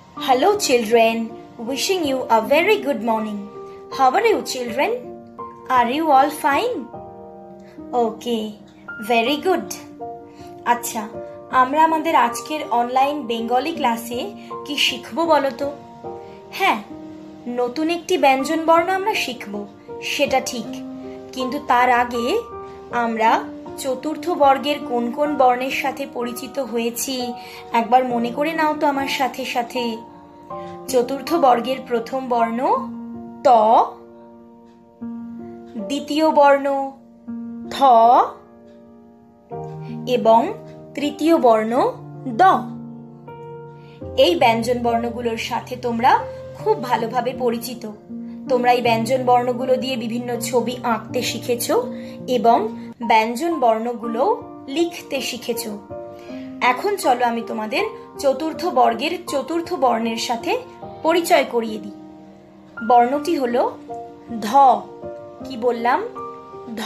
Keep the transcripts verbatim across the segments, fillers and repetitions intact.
Hello children, wishing you a very good morning. How are you children? Are you all fine? Okay, very good. আচ্ছা, আমরা আমাদের আজকের online Bengali ক্লাসে কি শিখবো বলো তো? হ্যাঁ, নতুন একটি ব্যঞ্জন বর্ণ আমরা শিখব, সেটা ঠিক। কিন্তু তার আগে আমরা চতুর্থ বর্গের কোন কোন বর্ণের সাথে পরিচিত হয়েছি একবার মনে করে নাও তো আমার সাথে সাথে। চতুর্থ বর্গের প্রথম বর্ণ ত, দ্বিতীয় বর্ণ থ এবং তৃতীয় বর্ণ দ। এই ব্যঞ্জন বর্ণগুলোর সাথে তোমরা খুব ভালোভাবে পরিচিত। তোমরা এই ব্যঞ্জন বর্ণগুলো দিয়ে বিভিন্ন ছবি আঁকতে শিখেছো এবং ব্যঞ্জন বর্ণগুলো লিখতে শিখেছো। এখন চলো আমি তোমাদের চতুর্থ বর্গের চতুর্থ বর্ণের সাথে পরিচয় করিয়ে দিই। বর্ণটি হলো ধ। কি বললাম? ধ।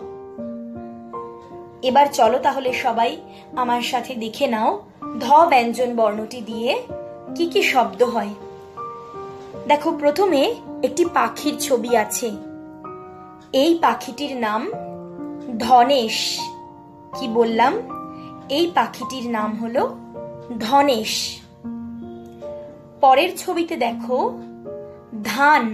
এবার চলো তাহলে সবাই আমার সাথে দেখে নাও ধ ব্যঞ্জন বর্ণটি দিয়ে কি কি শব্দ হয়। দেখো, প্রথমে একটি পাখির ছবি আছে। এই পাখিটির নাম ধনেশ। কি বললাম? এই পাখিটির নাম হলো ধনেশ। পরের ছবিতে দেখো ধান।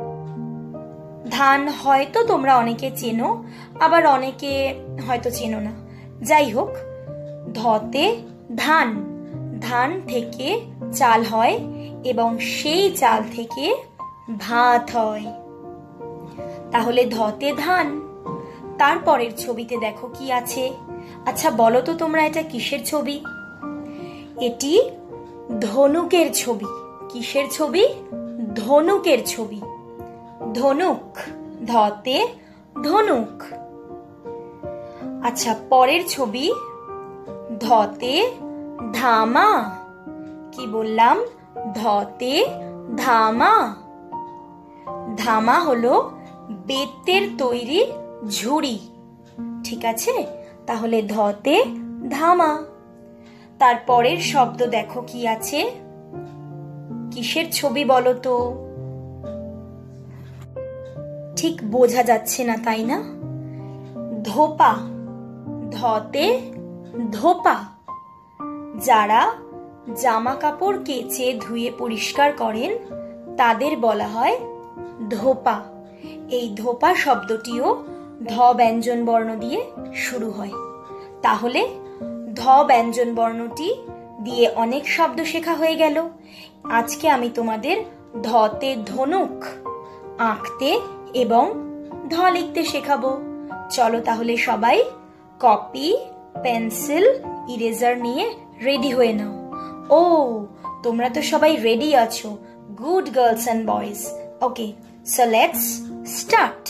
ধান হয়তো তোমরা অনেকে চেনো, আবার অনেকে হয়তো চেনো না। যাই হোক, ধতে ধান। ধান থেকে চাল হয় এবং সেই চাল থেকে ভাত হয়। তাহলে ধতে ধান। তারপরের ছবিতে দেখো কি আছে। আচ্ছা বলো তো তোমরা এটা কিসের ছবি? এটি ধনুকের ছবি। কিসের ছবি? ধনুকের ছবি। ধনুক। ধতে ধনুক। আচ্ছা, পরের ছবি ধতে ধামা। কি বললাম? ধতে ধামা। ধামা হলো বেতের তৈরি ঝুড়ি। ঠিক আছে, তাহলে ধতে ধামা। তারপরের শব্দ দেখো কি আছে। কিসের ছবি বলো তো? ঠিক বোঝা যাচ্ছে না, তাই না? ধোপা। ধতে ধোপা। যারা জামা কাপড় কেচে ধুয়ে পরিষ্কার করেন তাদের বলা হয় ধোপা। এই ধোপা শব্দটিও ধ ব্যঞ্জন বর্ণ দিয়ে শুরু হয়। তাহলে ধ ব্যঞ্জন বর্ণটি দিয়ে অনেক শব্দ শেখা হয়ে গেল। আজকে আমি তোমাদের ধতে ধনুক আঁকতে এবং ধ লিখতে শেখাবো। চলো তাহলে সবাই কপি, পেন্সিল, ইরেজার নিয়ে রেডি হয়ে নাও। ও, তোমরা তো সবাই রেডি আছো। Good girls and boys. Okay, so let's start.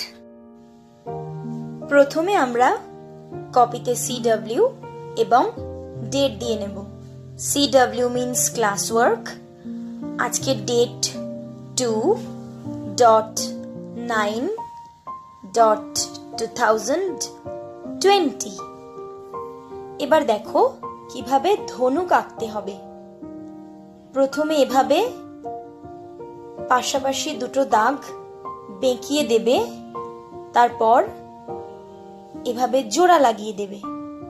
প্রথমে আমরা কপিতে সি ডব্লিউ এবং ডেট দিয়ে নেব। C W means class work. আজকে date two dot nine dot two thousand twenty. এবার দেখো কিভাবে ধনুক আঁকতে হবে। প্রথমে এভাবে পাশাপাশি দুটো দাগ বেঁকিয়ে দেবে, তারপর এভাবে জোড়া লাগিয়ে দেবে।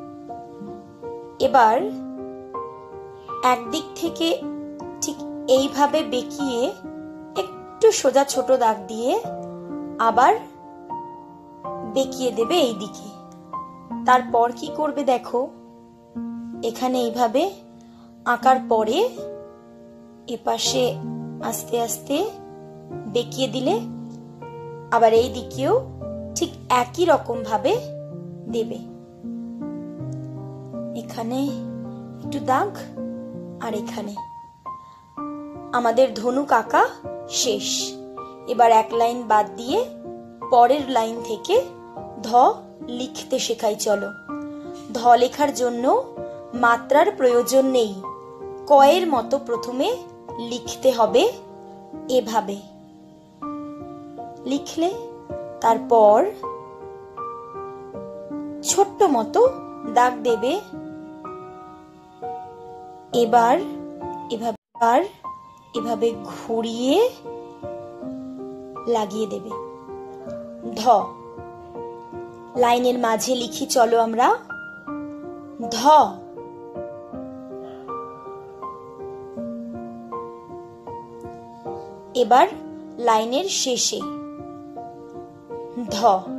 এবার একদিক থেকে ঠিক এইভাবে বেঁকিয়ে একটু সোজা ছোট দাগ দিয়ে আবার বেঁকিয়ে দেবে এই দিকে। তারপর কি করবে দেখো, এখানে এইভাবে আঁকার পরে এপাশে আস্তে আস্তে বেঁকিয়ে দিলে আবার এই দিকেও ঠিক একই রকম ভাবে দেবে। এখানে একটু দাগ আর এখানে। আমাদের ধনুক আঁকা শেষ। এবার এক লাইন বাদ দিয়ে পরের লাইন থেকে ধ লিখতে শেখাই। চলো, ধ লেখার জন্য মাত্রার প্রয়োজন নেই। কয়ের মতো প্রথমে লিখতে হবে। এভাবে লিখলে তারপর ছোট্ট মতো দাগ দেবে। এবার এভাবে এভাবে ঘুরিয়ে লাগিয়ে দেবে। ধ, লাইনের মাঝে লিখি চলো আমরা, ধ। এবার লাইনের শেষে ধ।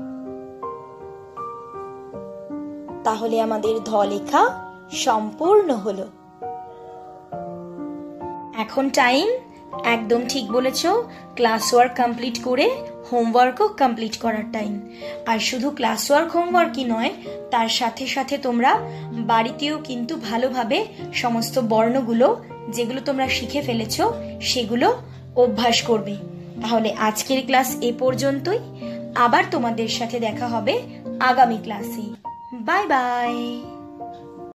তাহলে আমাদের ধ লেখা সম্পূর্ণ হলো। এখন টাইম, একদম ঠিক বলেছ, ক্লাস ওয়ার্ক কমপ্লিট করে হোমওয়ার্কও কমপ্লিট করার টাইম। আর শুধু ক্লাস ওয়ার্ক হোমওয়ার্কই নয়, তার সাথে সাথে তোমরা বাড়িতেও কিন্তু ভালোভাবে সমস্ত বর্ণগুলো যেগুলো তোমরা শিখে ফেলেছো সেগুলো অভ্যাস করবে। তাহলে আজকের ক্লাস এ পর্যন্তই। আবার তোমাদের সাথে দেখা হবে আগামী ক্লাসে। Bye by.